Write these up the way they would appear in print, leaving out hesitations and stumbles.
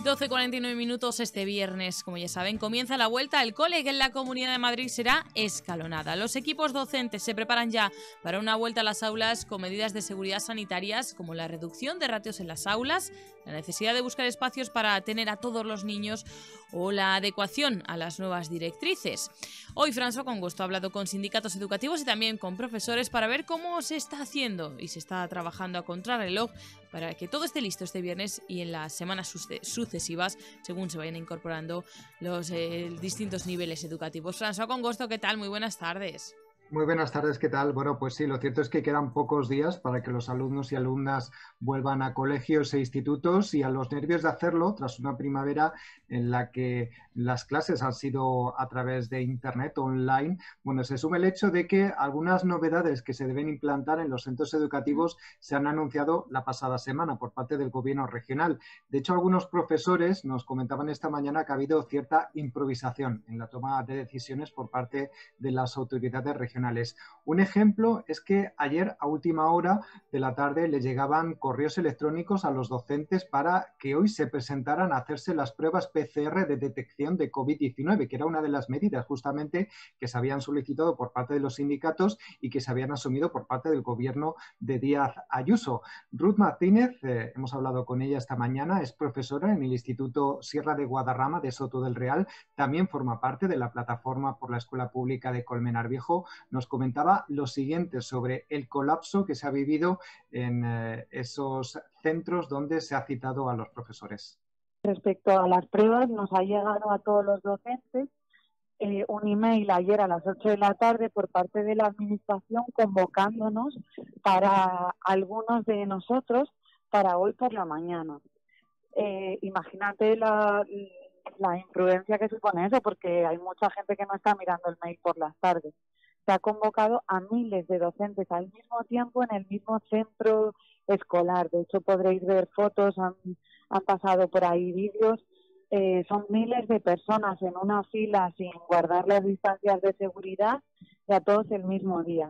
12:49 minutos este viernes. Como ya saben, comienza la vuelta al cole, que en la Comunidad de Madrid será escalonada. Los equipos docentes se preparan ya para una vuelta a las aulas con medidas de seguridad sanitarias como la reducción de ratios en las aulas, la necesidad de buscar espacios para tener a todos los niños o la adecuación a las nuevas directrices. Hoy François Congosto ha hablado con sindicatos educativos y también con profesores para ver cómo se está haciendo y se está trabajando a contrarreloj para que todo esté listo este viernes y en las semanas sucesivas, según se vayan incorporando los distintos niveles educativos. François Congosto, ¿qué tal? Muy buenas tardes. Muy buenas tardes, ¿qué tal? Bueno, pues sí, lo cierto es que quedan pocos días para que los alumnos y alumnas vuelvan a colegios e institutos, y a los nervios de hacerlo tras una primavera en la que las clases han sido a través de internet online. Bueno, se suma el hecho de que algunas novedades que se deben implantar en los centros educativos se han anunciado la pasada semana por parte del gobierno regional. De hecho, algunos profesores nos comentaban esta mañana que ha habido cierta improvisación en la toma de decisiones por parte de las autoridades regionales. Un ejemplo es que ayer a última hora de la tarde le llegaban correos electrónicos a los docentes para que hoy se presentaran a hacerse las pruebas PCR de detección de COVID-19, que era una de las medidas justamente que se habían solicitado por parte de los sindicatos y que se habían asumido por parte del gobierno de Díaz Ayuso. Ruth Martínez, hemos hablado con ella esta mañana, es profesora en el Instituto Sierra de Guadarrama de Soto del Real, también forma parte de la plataforma por la Escuela Pública de Colmenar Viejo. Nos comentaba lo siguiente sobre el colapso que se ha vivido en esos centros donde se ha citado a los profesores. Respecto a las pruebas, nos ha llegado a todos los docentes un email ayer a las 8 de la tarde por parte de la administración convocándonos para algunos de nosotros para hoy por la mañana. Imagínate la imprudencia que supone eso, porque hay mucha gente que no está mirando el mail por las tardes. Se ha convocado a miles de docentes al mismo tiempo en el mismo centro escolar. De hecho, podréis ver fotos, han pasado por ahí vídeos. Son miles de personas en una fila sin guardar las distancias de seguridad y a todos el mismo día.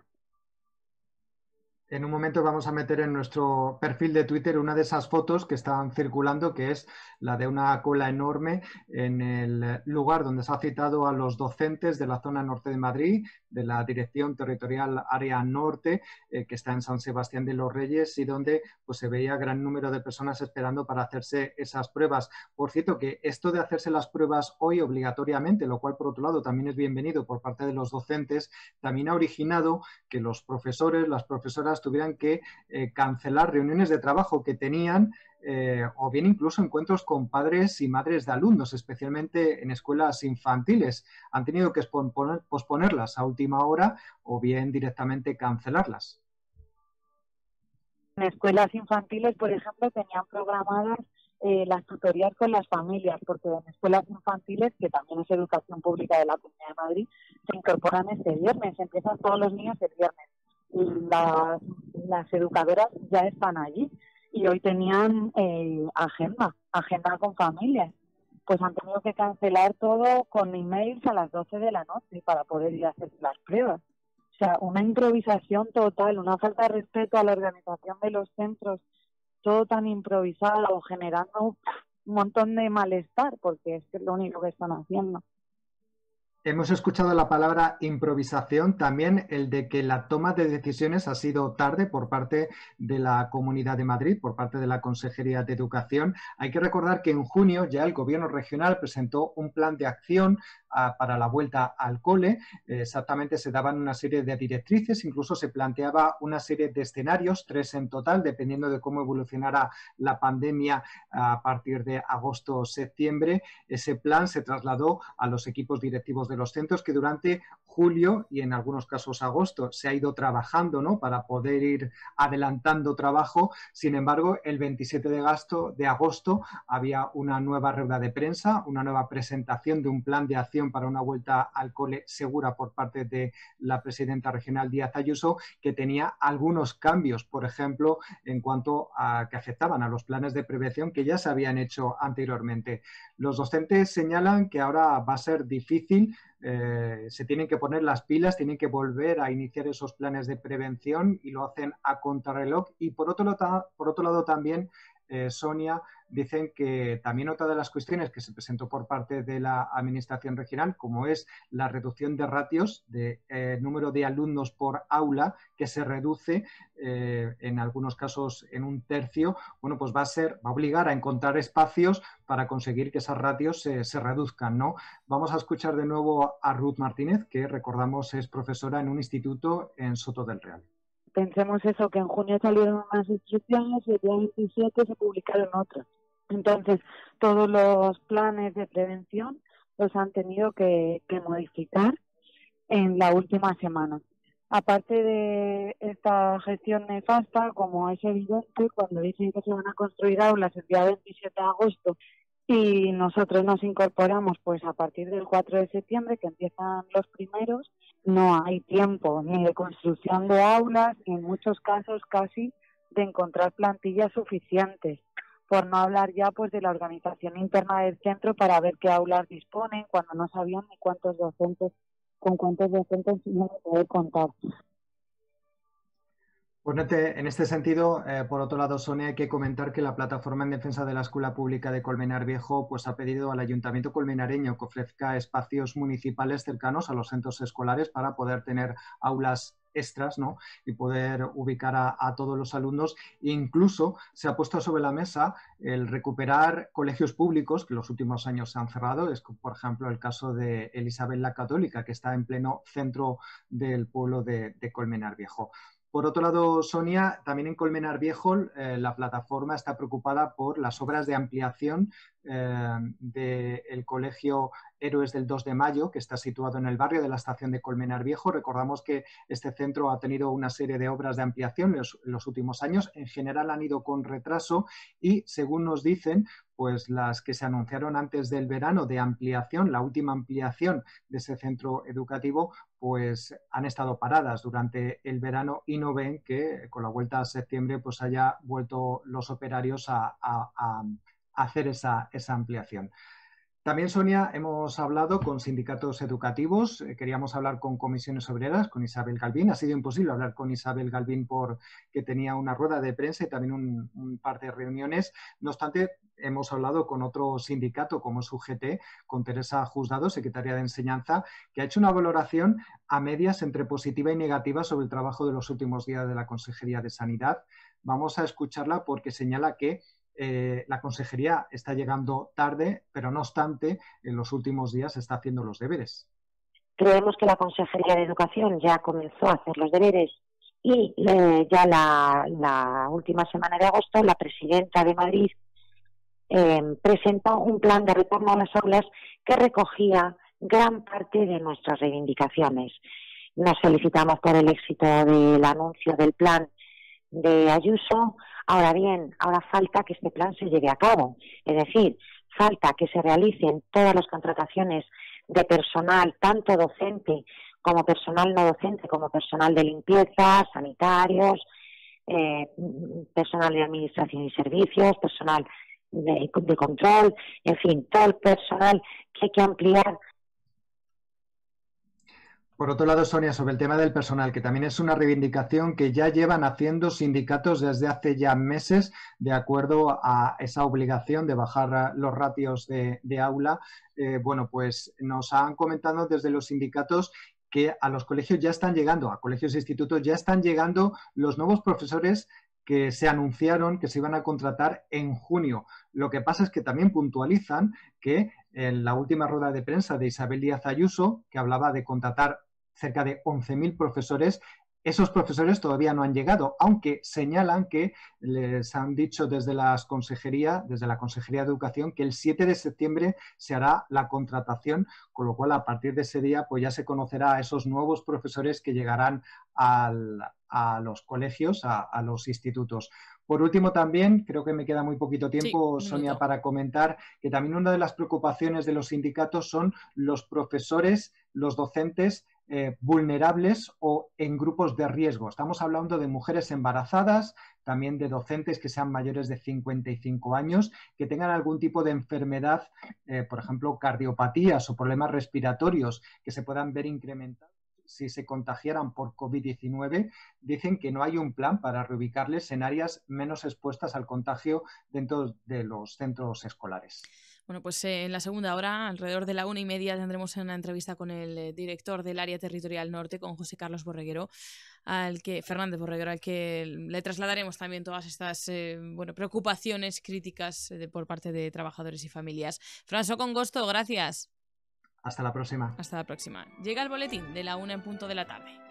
En un momento vamos a meter en nuestro perfil de Twitter una de esas fotos que están circulando, que es la de una cola enorme en el lugar donde se ha citado a los docentes de la zona norte de Madrid, de la Dirección Territorial Área Norte, que está en San Sebastián de los Reyes, y donde pues, se veía gran número de personas esperando para hacerse esas pruebas. Por cierto, que esto de hacerse las pruebas hoy obligatoriamente, lo cual por otro lado también es bienvenido por parte de los docentes, también ha originado que los profesores, las profesoras tuvieran que cancelar reuniones de trabajo que tenían o bien incluso encuentros con padres y madres de alumnos, especialmente en escuelas infantiles. Han tenido que posponerlas a última hora o bien directamente cancelarlas. En escuelas infantiles, por ejemplo, tenían programadas las tutorías con las familias, porque en escuelas infantiles, que también es educación pública de la Comunidad de Madrid, se incorporan este viernes, empiezan todos los niños el viernes. Y las educadoras ya están allí y hoy tenían agenda con familias. Pues han tenido que cancelar todo con emails a las 12 de la noche para poder ir a hacer las pruebas. O sea, una improvisación total, una falta de respeto a la organización de los centros, todo tan improvisado, generando un montón de malestar, porque es lo único que están haciendo. Hemos escuchado la palabra improvisación, también el de que la toma de decisiones ha sido tarde por parte de la Comunidad de Madrid, por parte de la Consejería de Educación. Hay que recordar que en junio ya el Gobierno regional presentó un plan de acción para la vuelta al cole. Exactamente se daban una serie de directrices, incluso se planteaba una serie de escenarios, 3 en total, dependiendo de cómo evolucionara la pandemia a partir de agosto o septiembre. Ese plan se trasladó a los equipos directivos de los centros, que durante julio y en algunos casos agosto se ha ido trabajando, ¿no?, para poder ir adelantando trabajo. Sin embargo, el 27 de agosto había una nueva rueda de prensa, una nueva presentación de un plan de acción para una vuelta al cole segura por parte de la presidenta regional Díaz Ayuso, que tenía algunos cambios, por ejemplo, en cuanto a que afectaban a los planes de prevención que ya se habían hecho anteriormente. Los docentes señalan que ahora va a ser difícil, se tienen que poner las pilas, tienen que volver a iniciar esos planes de prevención y lo hacen a contrarreloj. Y por otro lado también Sonia, dicen que también otra de las cuestiones que se presentó por parte de la Administración regional, como es la reducción de ratios de número de alumnos por aula, que se reduce en algunos casos en un tercio, bueno, pues va a obligar a encontrar espacios para conseguir que esas ratios se reduzcan, ¿no? Vamos a escuchar de nuevo a Ruth Martínez, que recordamos es profesora en un instituto en Soto del Real. Pensemos eso, que en junio salieron unas instrucciones y el día 27 se publicaron otras. Entonces, todos los planes de prevención los han tenido que modificar en la última semana. Aparte de esta gestión nefasta, como es evidente, cuando dicen que se van a construir aulas el día 27 de agosto y nosotros nos incorporamos pues a partir del 4 de septiembre, que empiezan los primeros, no hay tiempo ni de construcción de aulas, ni en muchos casos casi de encontrar plantillas suficientes, por no hablar ya pues de la organización interna del centro para ver qué aulas disponen, cuando no sabían ni con cuántos docentes iban a poder contar. Pues en este sentido, por otro lado, Sonia, hay que comentar que la Plataforma en Defensa de la Escuela Pública de Colmenar Viejo pues, ha pedido al Ayuntamiento colmenareño que ofrezca espacios municipales cercanos a los centros escolares para poder tener aulas extras, ¿no? Y poder ubicar a todos los alumnos. E incluso se ha puesto sobre la mesa el recuperar colegios públicos que los últimos años se han cerrado. Es, por ejemplo, el caso de Isabel la Católica, que está en pleno centro del pueblo de Colmenar Viejo. Por otro lado, Sonia, también en Colmenar Viejo la plataforma está preocupada por las obras de ampliación del colegio Héroes del 2 de Mayo, que está situado en el barrio de la estación de Colmenar Viejo. Recordamos que este centro ha tenido una serie de obras de ampliación en los últimos años. En general han ido con retraso y, según nos dicen, pues las que se anunciaron antes del verano de ampliación, la última ampliación de ese centro educativo, pues han estado paradas durante el verano y no ven que con la vuelta a septiembre pues haya vuelto los operarios a hacer esa ampliación. También, Sonia, hemos hablado con sindicatos educativos, queríamos hablar con comisiones obreras, con Isabel Galvín. Ha sido imposible hablar con Isabel Galvín porque tenía una rueda de prensa y también un par de reuniones. No obstante, hemos hablado con otro sindicato como es UGT, con Teresa Juzgado, secretaria de Enseñanza, que ha hecho una valoración a medias entre positiva y negativa sobre el trabajo de los últimos días de la Consejería de Sanidad. Vamos a escucharla porque señala que la consejería está llegando tarde, pero no obstante, en los últimos días está haciendo los deberes. Creemos que la Consejería de Educación ya comenzó a hacer los deberes y ya la última semana de agosto la presidenta de Madrid presentó un plan de retorno a las aulas que recogía gran parte de nuestras reivindicaciones. Nos felicitamos por el éxito del anuncio del plan de Ayuso. Ahora bien, ahora falta que este plan se lleve a cabo, es decir, falta que se realicen todas las contrataciones de personal, tanto docente como personal no docente, como personal de limpieza, sanitarios, personal de administración y servicios, personal de control, en fin, todo el personal que hay que ampliar. Por otro lado, Sonia, sobre el tema del personal, que también es una reivindicación que ya llevan haciendo sindicatos desde hace ya meses, de acuerdo a esa obligación de bajar los ratios de aula. Bueno, pues nos han comentado desde los sindicatos que a los colegios ya están llegando, a colegios e institutos ya están llegando los nuevos profesores que se anunciaron que se iban a contratar en junio. Lo que pasa es que también puntualizan que en la última rueda de prensa de Isabel Díaz Ayuso, que hablaba de contratar cerca de 11.000 profesores, esos profesores todavía no han llegado, aunque señalan que les han dicho desde la Consejería de Educación, que el 7 de septiembre se hará la contratación, con lo cual a partir de ese día pues ya se conocerá a esos nuevos profesores que llegarán a los colegios, a los institutos. Por último, también, creo que me queda muy poquito tiempo, sí, Sonia, para comentar que también una de las preocupaciones de los sindicatos son los profesores, los docentes vulnerables o en grupos de riesgo. Estamos hablando de mujeres embarazadas, también de docentes que sean mayores de 55 años, que tengan algún tipo de enfermedad, por ejemplo, cardiopatías o problemas respiratorios que se puedan ver incrementados. si se contagiaran por COVID-19, dicen que no hay un plan para reubicarles en áreas menos expuestas al contagio dentro de los centros escolares. Bueno, pues en la segunda hora, alrededor de la 1:30, tendremos una entrevista con el director del Área Territorial Norte, con José Carlos Borreguero, Fernández Borreguero, al que le trasladaremos también todas estas preocupaciones críticas por parte de trabajadores y familias. François Congosto, gracias. Hasta la próxima. Hasta la próxima. Llega el boletín de la 1 en punto de la tarde.